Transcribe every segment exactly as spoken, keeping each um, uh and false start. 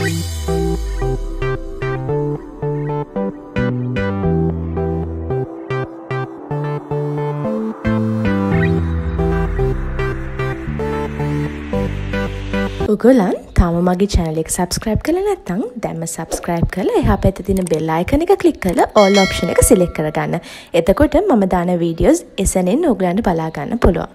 ඔයගොල්ලන් තාම මගේ channel එක subscribe කරලා නැත්නම් දැන්ම subscribe කරලා එහා පැත්තේ තියෙන bell icon එක click කරලා all option එක select කරගන්න. එතකොට මම දාන videos එසැනින් ඔයගලන්ට බලා ගන්න පුළුවන්.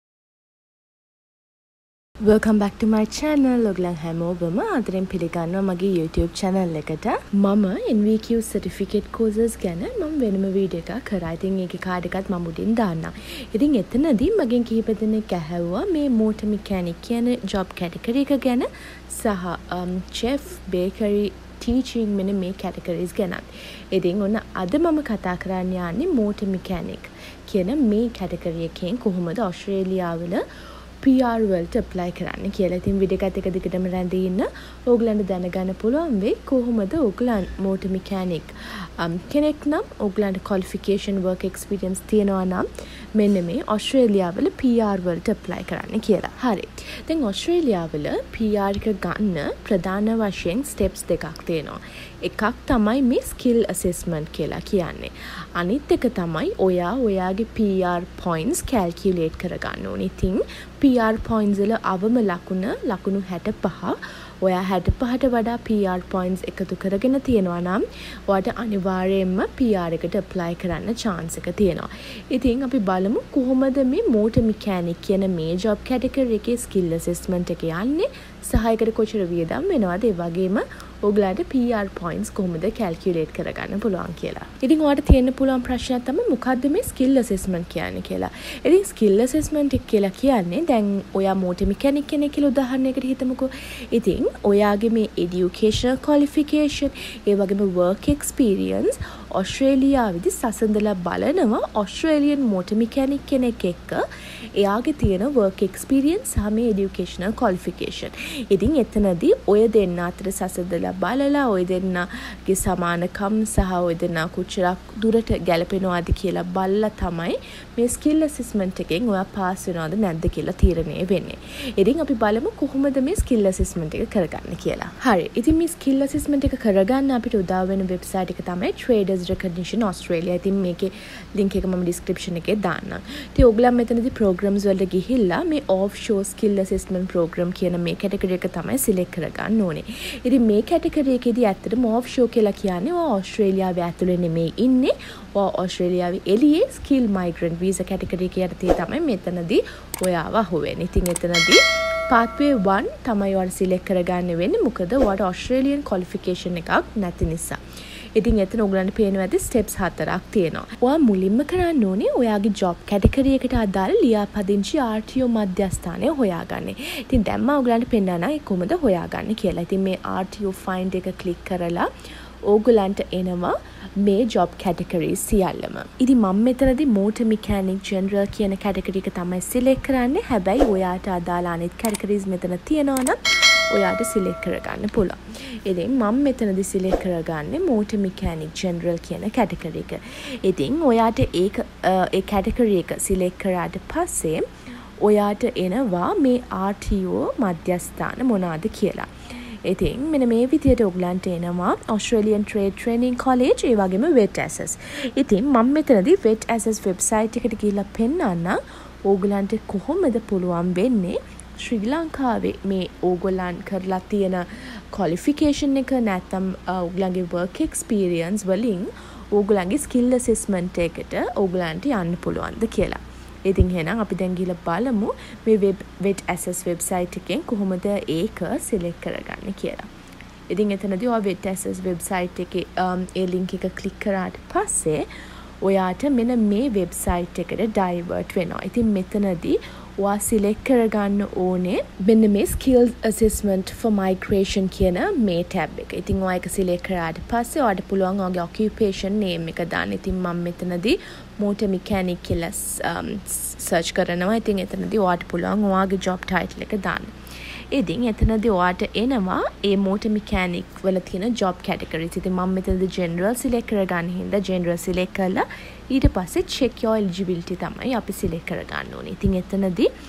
Welcome back to my channel. ඔයගලන් හැමෝම ආදරෙන් පිළිගන්නවා මගේ YouTube channel එකට. මම N V Q certificate courses ගැන මම වෙනම වීඩියෝ එකක් කරා. ඉතින් ඒකේ කාඩ් එකත් මම උඩින් දාන්නම්. ඉතින් එතනදී මගෙන් කිහිප දෙනෙක් ඇහැව්වා මේ motor mechanic කියන job category එක ගැන සහ um, chef, bakery, teaching මෙන්න මේ categories ගැන. ඉතින් ඔන්න අද මම කතා කරන්න යන්නේ motor mechanic කියන මේ category එකෙන් කොහොමද ඕස්ට්‍රේලියාවල P R වලට apply කරන්න කියලා. ඉතින් වීඩියෝ එකත් එක දිගටම රැඳී ඉන්න. ඕගලන්ට දැනගන්න පුළුවන් වෙයි කොහොමද ඕගලන් motor mechanic um, කෙනෙක් නම් ඕගලන්ට qualification work experience තියෙනවා නම් මෙන්න මේ ඕස්ට්‍රේලියාවල P R වලට apply කරන්න කියලා. හරි. දැන් ඕස්ට්‍රේලියාවල P R එක ගන්න ප්‍රධාන වශයෙන් steps දෙකක් තියෙනවා. එකක් තමයි මේ skill assessment කියලා කියන්නේ. අනිත් එක තමයි ඔයා ඔයාගේ P R points calculate කරගන්න ඕනේ. ඉතින් P R points වල අවම ලකුණ ලකුණු හැටපහ ඔයා හැටපහට වඩා P R points එකතු කරගෙන තියෙනවා නම් ඔයාට අනිවාර්යයෙන්ම P R එකට apply කරන්න chance එක තියෙනවා. ඉතින් අපි බලමු කොහොමද මේ motor mechanic කියන මේ job category එකේ skill assessment එක යන්නේ සහ ඒකට කොච්චර වියදම් වෙනවද ඒ වගේම ඔයගලට P R points කොහොමද calculate කරගන්න පුළුවන් කියලා. ඉතින් ඔයාලට තියෙන්න පුළුවන් ප්‍රශ්නයක් තමයි මොකද්ද මේ skill assessment කියන්නේ කියලා. ඉතින් skill assessment එක කියලා කියන්නේ දැන් ඔයා motor mechanic කෙනෙක් කියලා උදාහරණයකට හිතමුකෝ. ඉතින් ඔයාගේ මේ educational qualification ඒ වගේම work experience ඔස්ට්‍රේලියාවේදී සසඳලා බලනවා ඔස්ට්‍රේලියන් motor mechanic කෙනෙක් එක්ක එයාගේ තියෙන work experience සහ මේ educational qualification. ඉතින් එතනදී ඔය දෙන්න අතර සසඳලා බලලා ඔය දෙන්නගේ සමානකම් සහ ඔය දෙන්න කොච්චරක් දුරට ගැලපෙනවද කියලා බලලා තමයි මේ skill assessment එකෙන් ඔයා pass වෙනවද නැද්ද කියලා තීරණය වෙන්නේ. ඉතින් අපි බලමු කොහොමද මේ skill assessment එක කරගන්න කියලා. හරි. ඉතින් මේ skill assessment එක කරගන්න අපිට උදා වෙන website එක තමයි Traders Recognition Australia. ඉතින් මේකේ link එක මම description එකේ දාන්නම්. ඉතින් ඔයගොල්ලන් මෙතනදී programs වලට ගිහිල්ලා මේ offshore skill assessment program කියන මේ category එක තමයි select කරගන්න ඕනේ. ඉතින් මේ category එකේදී ඇත්තටම offshore කියලා කියන්නේ ඔය ඕස්ට්‍රේලියාවේ ඇතුලේ නෙමෙයි ඉන්නේ. ඔය ඕස්ට්‍රේලියාවේ එළියේ skill migrant visa category එක යටතේ තමයි මෙතනදී ඔයාව අහුවෙන්නේ. ඉතින් එතනදී pathway one තමයි ඔයාලා select කරගන්න වෙන්නේ. මොකද ඔයාට Australian qualification එකක් නැති නිසා. ඉතින් එතන ඔයගලන්ට පේනවා ඇති steps හතරක් තියෙනවා. ඔයා මුලින්ම කරන්න ඕනේ ඔයාගේ job category එකට අදාළ ලියාපදිංචි R T O මධ්‍යස්ථානය හොයාගන්න. ඉතින් දැන් මම ඔයගලන්ට පෙන්නනවා කොහොමද හොයාගන්නේ කියලා. ඉතින් මේ R T O find එක click කරලා ඕගලන්ට එනවා මේ job categories සියල්ලම. ඉතින් මම මෙතනදී motor mechanic general කියන category එක තමයි select කරන්නේ. හැබැයි ඔයාට අදාළ අනිත් categories මෙතන තියෙනවා නම් ඔයාට select කරගන්න පුළුවන්. ඉතින් මම මෙතනදී select කරගන්නේ motor mechanic general කියන category එක. ඉතින් ඔයාට ඒක ඒ category එක select කරාට පස්සේ ඔයාට එනවා මේ R T O මධ්‍යස්ථාන මොනවාද කියලා. ඉතින් මෙන්න මේ විදියට ඔයගලන්ට එනවා Australian Trade Training College ඒ වගේම Wet Access. ඉතින් මම මෙතනදී Wet Access website එකට ගිහිල්ලා පෙන්නන්න ඔයගලන්ට කොහොමද පුළුවන් වෙන්නේ ශ්‍රී ලංකාවේ මේ ඕගොල්ලන් කරලා තියෙන qualification එක නැත්නම් ඕගොල්ලන්ගේ work experience වලින් ඕගොල්ලන්ගේ skill assessment එකට ඕගොල්ලන්ට යන්න පුළුවන්ද කියලා. ඉතින් එහෙනම් අපි දැන් ගිහලා බලමු මේ web wet access website එකෙන් කොහොමද ඒක select කරගන්නේ කියලා. ඉතින් එතනදී ඔය wet access website එකේ ඒ link එක click කරාට පස්සේ ඔයාට මෙන්න මේ website එකට divert වෙනවා. ඉතින් මෙතනදී ඔයා select කරගන්න ඕනේ මෙන්න මේ skills assessment for migration කියන මේ tab එක. ඉතින් ඔයා ඒක select කරාට පස්සේ ඔයාට පුළුවන් ඔයාගේ occupation name එක දාන්න. ඉතින් මම මෙතනදී motor mechanic කියලා um, search කරනවා. ඉතින් එතනදී ඔයාට පුළුවන් ඔයාගේ job title එක දාන්න. ඉතින් එතනදී ඔයාට එනවා ඒ motor mechanic වල තියෙන job categories. ඉතින් මම මෙතනදී general select කරගන්න හින්දා general select කරලා ඊට පස්සේ check your eligibility තමයි අපි select කරගන්න ඕනේ. ඉතින් එතනදී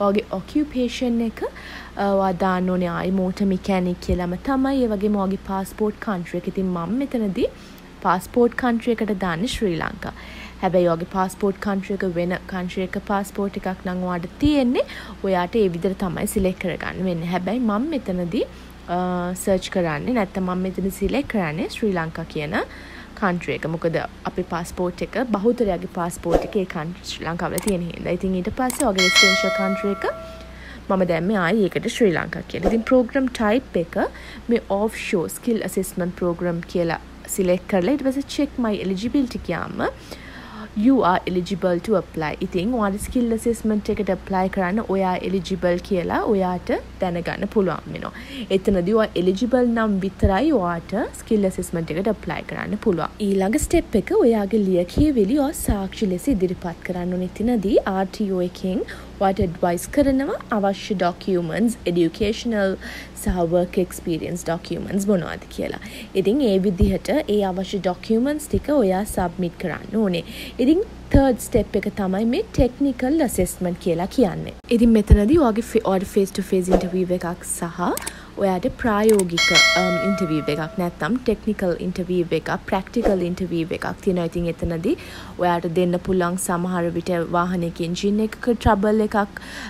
ඔයාගේ ඔකියුපේෂන් එක ඔයා දාන්න ඕනේ ආයි මෝටර් මෙකැනික් කියලාම තමයි. ඒ වගේම ඔයාගේ පාස්පෝර්ට් කන්ට්‍රි එක. ඉතින් මම මෙතනදී පාස්පෝර්ට් කන්ට්‍රි එකට දාන්නේ ශ්‍රී ලංකා. හැබැයි ඔයාගේ පාස්පෝර්ට් කන්ට්‍රි එක වෙන කන්ට්‍රි එක පාස්පෝර්ට් එකක් නම් ඔයාට තියෙන්නේ. ඔයාට ඒ විදිහට තමයි සිලෙක්ට් කරගන්න වෙන්නේ. හැබැයි මම මෙතනදී සර්ච් කරන්නේ නැත්නම් මම මෙතන සිලෙක්ට් කරන්නේ ශ්‍රී ලංකා කියන කන්ට්‍රි එක. මොකද අපේ පාස්පෝර්ට් එක බහුතරයාගේ පාස්පෝර්ට් එක ඒ කන්ට්‍රි ශ්‍රී ලංකාවල තියෙන හින්දා. ඉතින් ඊට පස්සේ ඔයාගේ රෙසිඩෙන්ෂල් කන්ට්‍රි එක මම දැම්මේ ආයි ඒකට ශ්‍රී ලංකා කියලා. ඉතින් ප්‍රෝග්‍රෑම් ටයිප් එක මේ offshore skill assessment program කියලා සිලෙක්ට් කරලා ඊට පස්සේ check my eligibility කියාම you are eligible to apply. ඉතින් ඔයාලා skill assessment එකට apply කරන්න ඔයා eligible කියලා ඔයාට දැනගන්න පුළුවන් වෙනවා. එතනදී ඔයා eligible නම් විතරයි ඔයාට skill assessment එකට apply කරන්න පුළුවන්. ඊළඟ step එක ඔයාගේ ලියකියවිලි ඔයා සාක්ෂි ලෙස ඉදිරිපත් කරන්න ඕනේ. එතනදී ආර් ටී ඕ එකෙන් ඔයාට advice කරනවා අවශ්‍ය documents, educational සහ work experience documents මොනවද කියලා. ඉතින් ඒ විදිහට ඒ අවශ්‍ය documents ටික ඔයා submit කරන්න ඕනේ. ඉතින් third step එක තමයි මේ technical assessment කියලා කියන්නේ. ඉතින් මෙතනදී ඔයාගේ ඔයාට face to face interview එකක් සහ ඔයාට ප්‍රායෝගික interview එකක් නැත්නම් technical interview එකක්, practical interview එකක් තියෙනවා. ඉතින් එතනදී ඔයාට දෙන්න පුළුවන් සමහර විට වාහනයක engine එකක trouble එකක්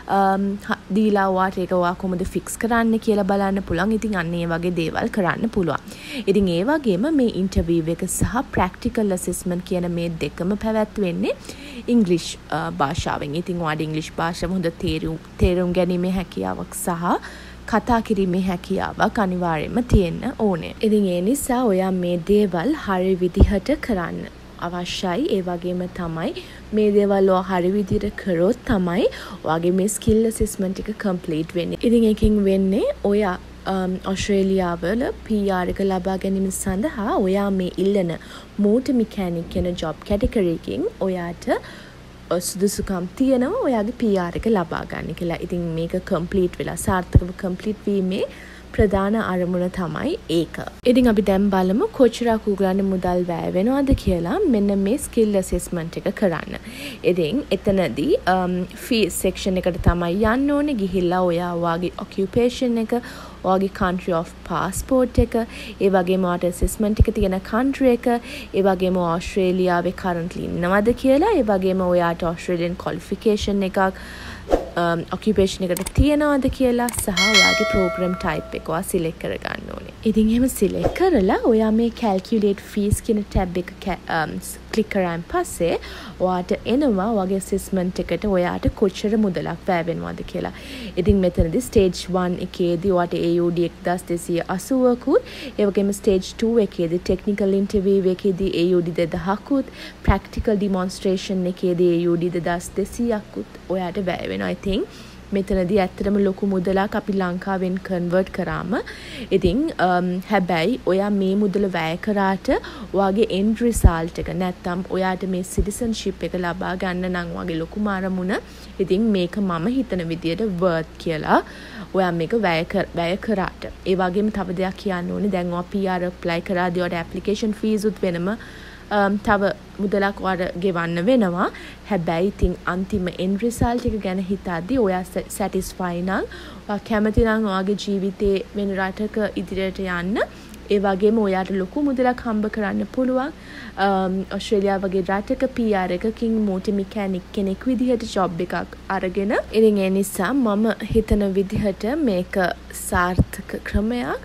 දීලා ඔයාට ඒක ඔයා කොහොමද fix කරන්න කියලා බලන්න පුළුවන්. ඉතින් අන්න ඒ වගේ දේවල් කරන්න පුළුවන්. ඉතින් ඒ වගේම මේ interview එක සහ practical assessment කියන මේ දෙකම පැවැත්වෙන්නේ ඉංග්‍රීසි භාෂාවෙන්. ඉතින් ඔයාට ඉංග්‍රීසි භාෂාව හොඳ තේරුම් තේරුම් ගැනීමේ හැකියාවක් සහ කතා කිරීමේ හැකියාවක් අනිවාර්යයෙන්ම තියෙන්න ඕනේ. ඉතින් ඒ නිසා ඔයා මේ දේවල් හරි විදිහට කරන්න අවශ්‍යයි. ඒ වගේම තමයි මේ දේවල් ඔයා හරි විදිහට කරොත් තමයි ඔයාගේ මේ skill assessment එක complete වෙන්නේ. ඉතින් එකකින් වෙන්නේ ඔයා ඔස්ට්‍රේලියාවල පී ආර් එක ලබා ගැනීම සඳහා ඔයා මේ ඉල්ලන motor mechanic කියන job category එකකින් ඔයාට සුදුසුකම් තියෙනවා ඔයාගේ පී ආර් එක ලබා ගන්න කියලා. ඉතින් මේක complete වෙලා සාර්ථකව complete වීමේ ප්‍රධාන අරමුණ තමයි ඒක. ඉතින් අපි දැන් බලමු කොච්චරක් උගලන්නේ මුදල් වැය වෙනවද කියලා මෙන්න මේ skill assessment එක කරන්න. ඉතින් එතනදී fee section එකට තමයි යන්න ඕනේ. ගිහිල්ලා ඔයා ඔයාගේ occupation එක, ඔයාගේ country of passport එක, ඒ වගේම ඔයාට assessment එක තියෙන country එක, ඒ වගේම ඔස්ට්‍රේලියාවේ currently ඉන්නවද කියලා, ඒ වගේම ඔයාට Australian qualification එකක් Um, occupation එකට තියනවද කියලා සහ ඔයාගේ program type එක ඔයා select කරගන්න ඕනේ. ඉතින් එහෙම select කරලා ඔයා මේ calculate fees කියන tab එක um, click කරාන් පස්සේ ඔයාට එනවා ඔයාගේ assessment එකට ඔයාට කොච්චර මුදලක් වැය වෙනවද කියලා. ඉතින් මෙතනදී stage one එකේදී ඔයාට ඒ යූ ඩී එක්දාස් දෙසිය අසූවකුත්, ඒ වගේම stage two එකේදී technical interview එකේදී ඒ යූ ඩී දෙදහකුත්, practical demonstration එකේදී ඒ යූ ඩී දෙදාස් දෙසීයකුත් ඔයාට වැය වෙනවා. ඉතින් මෙතනදී ඇත්තටම ලොකු මුදලක් අපි ලංකාවෙන් කන්වර්ට් කරාම ඉතින් හැබැයි ඔයා මේ මුදල වැය කරාට ඔයාගේ end result එක නැත්තම් ඔයාට මේ citizenship එක ලබා ගන්න නම් ඔයාගේ ලොකුම අරමුණ ඉතින් මේක මම හිතන විදියට worth කියලා ඔයා මේක වැය කර වැය කරාට ඒ වගේම තව දෙයක් කියන්න ඕනේ දැන් ඔයා පී ආර් apply කරාදී ඔයාට application fees උත් වෙනම Um, තව මුදලක් ඔයාට ගෙවන්න වෙනවා. හැබැයි ඉතින් අන්තිම end result එක ගැන හිතද්දී ඔයා satisfy නම් ඔයා කැමති නම් ඔයාගේ ජීවිතේ වෙන රටක ඉදිරියට යන්න ඒ වගේම ඔයාට ලොකු මුදලක් හම්බ කරන්න පුළුවන්. ඔස්ට්‍රේලියාව වගේ රටක පී ආර් එකකින් motor mechanic කෙනෙක් විදිහට job එකක් අරගෙන ඉතින් ඒ නිසා මම හිතන විදිහට මේක සාර්ථක ක්‍රමයක්.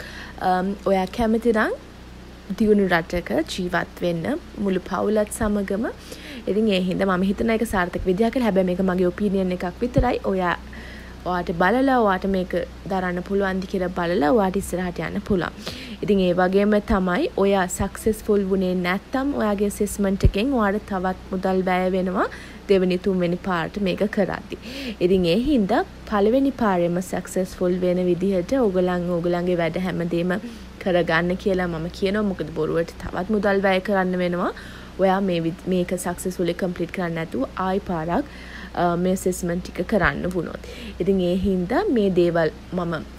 ඔයා කැමති නම් දියුණු රටක ජීවත් වෙන්න මුළු පවුලත් සමගම ඉතින් ඒ හින්දා මම හිතන එක සාර්ථක විදියක් කියලා. හැබැයි මේක මගේ ඔපිනියන් එකක් විතරයි. ඔයා ඔයාට බලලා ඔයාට මේක දරන්න පුළුවන්ද කියලා බලලා ඔයාට ඉස්සරහට යන්න පුළුවන්. ඉතින් ඒ වගේම තමයි ඔයා සක්සස්ෆුල් වුණේ නැත්නම් ඔයාගේ assessment එකෙන් ඔයාට තවත් මුදල් වැය වෙනවා දෙවෙනි තුන්වෙනි පාර්ට මේක කරද්දී. ඉතින් ඒ හින්දා පළවෙනි පාරෙම සක්සස්ෆුල් වෙන විදිහට ඕගලන් ඕගලන්ගේ වැඩ හැමදේම කරගන්න කියලා මම කියනවා. මොකද බොරුවට තවත් මුදල් වැය කරන්න වෙනවා. ඔයා මේ මේක සක්සස්ෆුල්ලි කම්ප්ලීට් කරන්න නැතුව ආයි පාරක් මේ assessment ටික කරන්න වුණොත්. ඉතින් ඒ හින්දා මේ දේවල් මම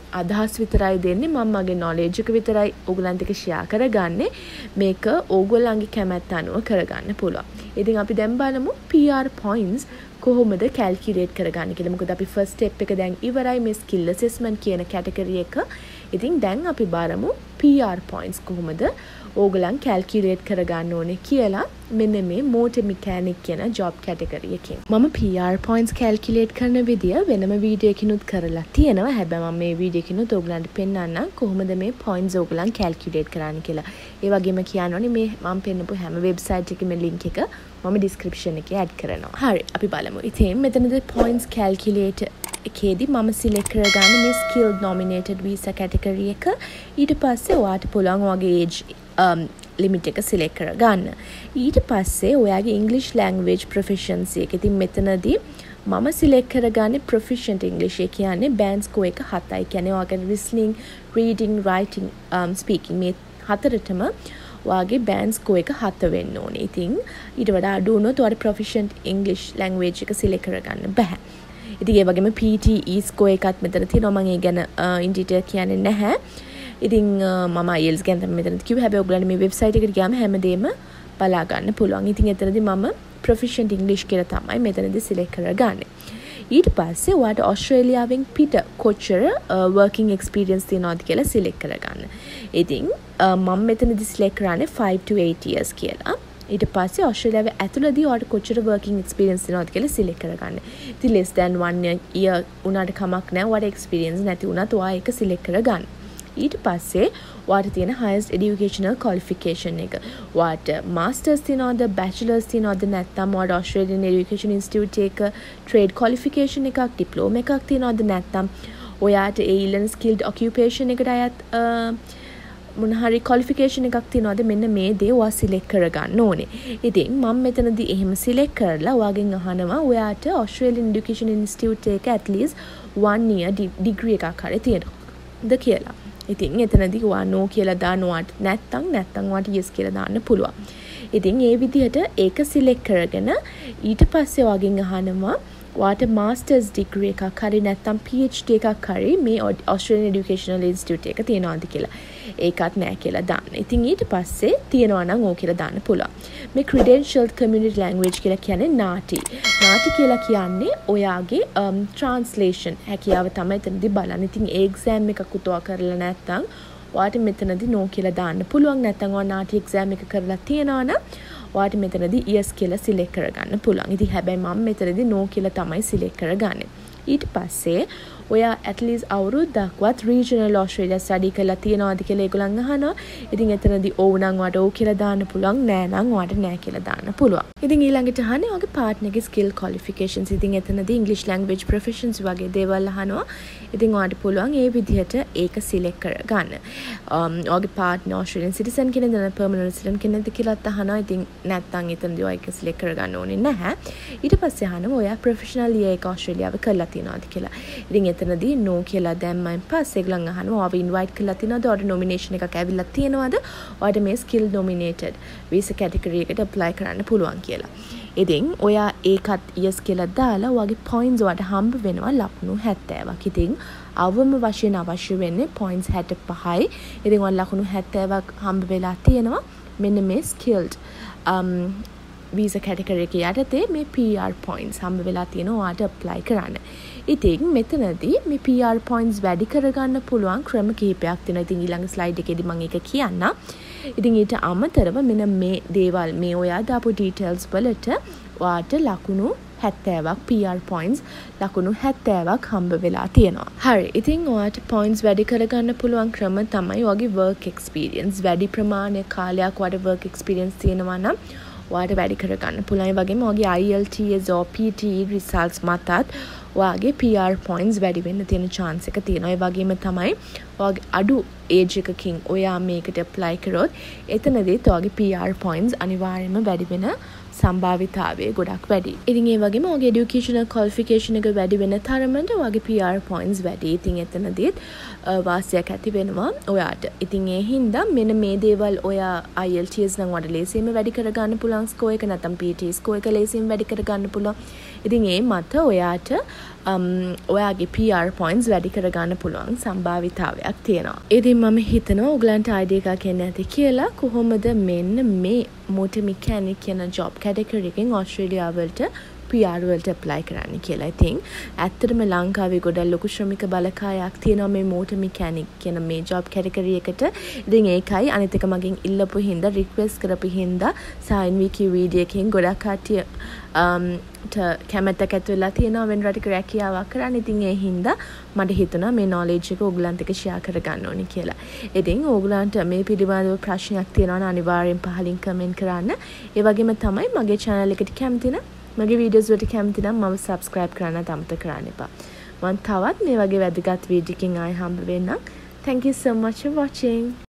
අදහස් විතරයි දෙන්නේ මම මගේ knowledge එක විතරයි ඕගලන්ට එක share කරගන්නේ මේක ඕගොල්ලන්ගේ කැමැත්ත අනුව කරගන්න පුළුවන්. ඉතින් අපි දැන් බලමු P R points කොහොමද calculate කරගන්නේ කියලා. මොකද අපි first step එක දැන් ඉවරයි මේ skill assessment කියන category එක. ඉතින් දැන් අපි බලමු P R points කොහොමද ඕගලන් calculate කරගන්න ඕනේ කියලා මෙන්න මේ motor mechanic කියන job category එකකින්. මම P R points calculate කරන විදිය වෙනම වීඩියෝ එකකිනුත් කරලා තියෙනවා. හැබැයි මම මේ වීඩියෝ එකකිනුත් ඕගලන්ට පෙන්නන්නම් කොහොමද මේ points ඕගලන් calculate කරන්න කියලා. ඒ වගේම කියන්න ඕනේ මේ මම පෙන්නපු හැම website එකකම link එක මම description එකේ add කරනවා. හරි අපි බලමු. ඉතින් මෙතනද points calculate එකේදී මම select කරගන්නේ මේ skilled nominated visa category එක. ඊට පස්සේ ඔයාට පුළුවන් ඔයාගේ age um, limit එක select කරගන්න. ඊට පස්සේ ඔයාගේ English language proficiency එක. ඉතින් මෙතනදී මම select කරගන්නේ proficient English එක කියන්නේ band score එක හතයි. කියන්නේ ඔයාගේ listening, reading, writing, um, speaking මේ හතරටම ඔයාගේ band score එක හත වෙන්න ඕනේ. ඉතින් ඊට වඩා අඩු වුණොත් ඔයාට proficient English language එක select කරගන්න බෑ. ඉතින් ඒ වගේම P T E score එකත් මෙතන තියෙනවා. මම ඒ ගැන in detail කියන්නේ නැහැ. ඉතින් මම I E L T S ගැන තමයි මෙතනදී කිව්වේ. හැබැයි ඔයගොල්ලන්ට මේ වෙබ්සයිට් එකට ගියාම හැමදේම බලා ගන්න පුළුවන්. ඉතින් එතනදී මම proficient English කියලා තමයි මෙතනදී select කරගන්නේ. ඊට පස්සේ ඔයාට ඕස්ට්‍රේලියාවෙන් පිට කොච්චර working experience තියෙනවද කියලා select කරගන්න. ඉතින් මම මෙතනදී select කරන්නේ five to eight years කියලා. ඊට පස්සේ ඕස්ට්‍රේලියාවේ ඇතුළතදී ඔයාට කොච්චර working experience තියෙනවද කියලා select කරගන්න. ඉතින් less than one year උනාට කමක් නැහැ. ඔයාට experience නැති වුණත් ඔයා ඒක select කරගන්න. ඊට පස්සේ ඔයාට තියෙන highest educational qualification එක. ඔයාට masters තියනවද, bachelors තියනවද නැත්නම් ඔයාට Australian Education Institute එක trade qualification එකක්, diploma එකක් තියනවද නැත්නම් ඔයාට ඒ ඊළඟ skilled occupation එකට අයත් මොන හරි qualification එකක් තියනවද මෙන්න මේ දේ ඔයා select කරගන්න ඕනේ. ඉතින් මම මෙතනදී එහෙම select කරලා ඔයාගෙන් අහනවා ඔයාට Australian Education Institute එක at least one year degree එකක් හරි තියෙනවද කියලා. ඉතින් එතනදී ඔයා no කියලා දානවාට නැත්තම් නැත්තම් ඔයාට yes කියලා දාන්න පුළුවන්. ඉතින් ඒ විදිහට ඒක select කරගෙන ඊට පස්සේ ඔයාගෙන් අහනවා ඔයාට masters degree එකක් හරි නැත්තම් P H D එකක් හරි මේ Australian Educational Institute එක තියනවාද කියලා. ඒකත් නෑ කියලා දාන්න. ඉතින් ඊට පස්සේ තියනවා නම් ඕක කියලා දාන්න පුළුවන්. මේ credentialed community language කියලා කියන්නේ නාටි. නාටි කියලා කියන්නේ ඔයාගේ um, translation හැකියාව තමයි එතනදී බලන්න. ඉතින් ඒ exam එකක් උතවා කරලා නැත්තම් ඔයාට මෙතනදී no කියලා දාන්න පුළුවන්. නැත්තම් ඔයා නාටි exam එක කරලා තියනවා නම් ඔයාට මෙතනදී yes කියලා select කරගන්න පුළුවන්. ඉතින් හැබැයි මම මෙතනදී no කියලා තමයි select කරගන්නේ. ඊට පස්සේ ඔයා at least අවුරුද්දක්වත් regional Australia study කරලා තියනවාද කියලා ඒගොල්ලන් අහනවා. ඉතින් එතනදී ඔව් නම් ඔයාට ඔව් කියලා දාන්න පුළුවන්. නෑ නම් ඔයාට නෑ කියලා දාන්න පුළුවන්. ඉතින් ඊළඟට අහන්නේ ඔයාගේ partnerගේ skill qualifications. ඉතින් එතනදී English language proficiency වගේ දේවල් අහනවා. ඉතින් ඔයාට පුළුවන් ඒ විදිහට ඒක select කරගන්න. um ඔයාගේ partner Australian citizen කෙනෙක්ද නැත්නම් permanent resident කෙනෙක්ද කියලාත් අහනවා. ඉතින් නැත්තම් එතනදී ඔයා ඒක select කරගන්න ඕනේ නැහැ. ඊට පස්සේ අහනවා ඔයා professional year එක ඕස්ට්‍රේලියාවේ කරලා තියනවාද කියලා. ඉතින් එතනදී no කියලා දැම්මයින් පස්සේ ඒගොල්ලන් අහනවා ඔයාව invite කරලා තියනවද? ඔයාට nomination එකක් ඇවිල්ලා තියනවද? ඔයාට මේ skill nominated visa category එකට apply කරන්න පුළුවන් කියලා. ඉතින් ඔයා ඒකත් yes කියලා දාලා ඔයාගේ points ඔයාට හම්බ වෙනවා ලකුණු හැත්තෑවක්. ඉතින් අවම වශයෙන් අවශ්‍ය වෙන්නේ points හැත්තෑපහයි. ඉතින් ඔයාලා ලකුණු හැත්තෑවක් හම්බ වෙලා තියෙනවා. මෙන්න මේ skilled um visa category එක යටතේ මේ P R points හම්බ වෙලා තියෙනවා ඔයාට apply කරන්න. ඉතින් මෙතනදී මේ P R points වැඩි කරගන්න පුළුවන් ක්‍රම කිහිපයක් තියෙනවා. ඉතින් ඊළඟ slide එකේදී මම ඒක කියන්නම්. ඉතින් ඊට අමතරව මෙන්න මේ දේවල් මේ ඔයා දාපු details වලට ඔයාට ලකුණු හැත්තෑවක් P R points ලකුණු හැත්තෑවක් හම්බ වෙලා තියෙනවා. හරි. ඉතින් ඔයාට points වැඩි කරගන්න පුළුවන් ක්‍රම තමයි ඔයාගේ work experience. වැඩි ප්‍රමාණයක් කාලයක් ඔයාට work experience තියෙනවා නම් ඔයාට වැඩි කරගන්න පුළුවන්. ඒ වගේම ඔයාගේ I E L T S or P T E results මතත් ඔයාගේ P R points වැඩි වෙන්න තියෙන chance එක තියෙනවා. ඒ වගේම තමයි ඔයාගේ අඩු age එකකින් ඔයා මේකට apply කරොත් එතනදීත් ඔයාගේ P R points අනිවාර්යයෙන්ම වැඩි වෙන සම්භාවිතාවය ගොඩක් වැඩි. ඉතින් ඒ වගේම ඔයාගේ educational qualification එක වැඩි වෙන තරමට ඔයාගේ P R points වැඩි. ඉතින් එතනදීත් වාසියක් ඇති වෙනවා ඔයාට. ඉතින් ඒ හින්දා මෙන්න මේ දේවල් ඔයා I E L T S නම් වඩා ලේසියෙන්ම වැඩි කරගන්න පුළුවන් score එක නැත්නම් P T E score එක ලේසියෙන් වැඩි කරගන්න පුළුවන්. ඉතින් ඒ මත ඔයාට ඔයාගේ P R points වැඩි කරගන්න පුළුවන් සම්භාවිතාවයක් තියෙනවා. ඉතින් මම හිතනවා ඔයගලන්ට idea එකක් එන්න ඇති කියලා. කොහොමද මෙන්න මේ motor mechanic කියන job category එකෙන් ඕස්ට්‍රේලියාව වලට P R වලට apply කරන්න කියලා. ඉතින් ඇත්තටම ලංකාවේ ගොඩක් ලොකු ශ්‍රමික බලකායක් තියෙනවා මේ motor mechanic කියන මේ job category එකට. ඉතින් ඒකයි අනිත් එක මගෙන් ඉල්ලපු හින්දා request කරපු හින්දා sign wiki video එකෙන් ගොඩක් කට්ටිය um කැමැත්තක් ඇති වෙලා තියෙනවා වෙන රටක රැකියාවක් කරන්න. ඉතින් ඒ හින්දා මට හිතුණා මේ knowledge එක ඔයගලන්ට එක්ක share කරගන්න ඕනි කියලා. ඉතින් ඔයගලන්ට මේ පිළිබඳව ප්‍රශ්නයක් තියෙනවා නම් අනිවාර්යෙන් පහලින් comment කරන්න. ඒ වගේම තමයි මගේ channel එකට කැමති නම් මගේ වීඩියෝස් වලට කැමති නම් මම subscribe කරන්න අමතක කරන්න එපා. මම තවත් මේ වගේ වැදගත් වීඩියෝ එකකින් ආයෙ හම්බ වෙන්නම්. Thank you so much for watching.